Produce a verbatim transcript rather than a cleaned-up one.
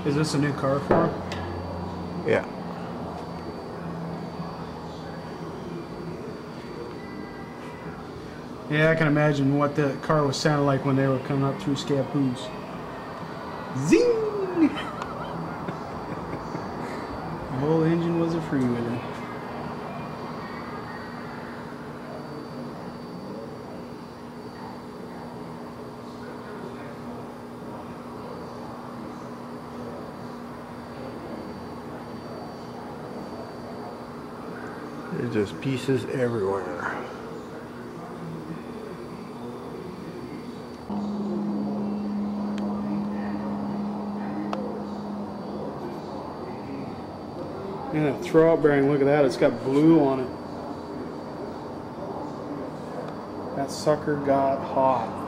Is this a new car for him? Yeah. Yeah, I can imagine what the car was sounding like when they were coming up through Scappoose. Zing! The whole engine was a freewheeler. There's just pieces everywhere. And that throwout bearing, look at that, it's got blue on it. That sucker got hot.